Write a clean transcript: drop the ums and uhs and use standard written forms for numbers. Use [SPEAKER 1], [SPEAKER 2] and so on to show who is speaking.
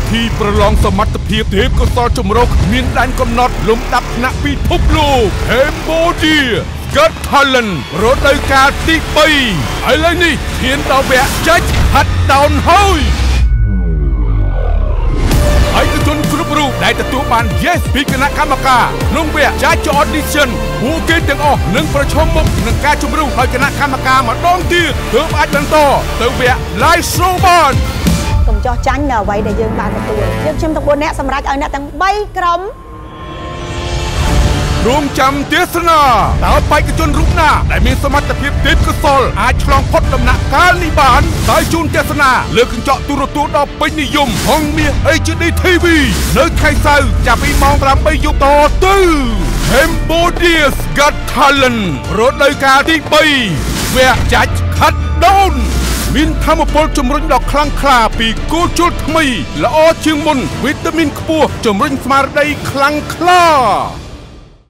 [SPEAKER 1] ធីប្រឡងសមត្ថភាពទេពកោសល្យចម្រុះមានដែនកំណត់លំដាប់ថ្នាក់ពិភពលោក Cambodia Got Talent រដូវកាលទី3ឥឡូវនេះឈានដល់វគ្គចែកហាត់ដោនហើយឯកជនគ្រប់រូបដែលទទួលបាន Yes ពីគណៈកម្មការក្នុងវគ្គចាច់ Audition ពួកគេទាំងអស់នឹងប្រឈមមុខនឹងការជំរុញឲ្យគណៈកម្មការម្ដងទៀតទើបអាចបន្តទៅវគ្គ Live Show បានកុំចោះចាញ់នៅអ្វីដែលយើងបានទទួលយើងខ្ញុំទាំង4នាក់សម្រេចឲ្យអ្នកទាំង3ក្រុមរងចាំទេសនាតើបេក្ខជនរូបណាដែលមានសមត្ថភាពទេពកោសល្យអាចឆ្លងផុតដំណាក់កាលនេះបានដោយជូនទេសនាលើកញ្ចក់ទូរទស្សន៍ដ៏ពេញនិយមហងមាស HD TV នៅខែសៅរ៍ចាប់ពីម៉ោង 8 យប់តទៅ Cambodia's Got Talent រដូវកាលទី3វគ្គចាច់ខាត់ដូនមានធម៌ពលជំរុញដ៏ខ្លាំងក្លាពីគោលជលថ្មីល្អជាងមុនវីតាមីនខ្ពស់ជំរុញស្មារតីខ្លាំងក្លា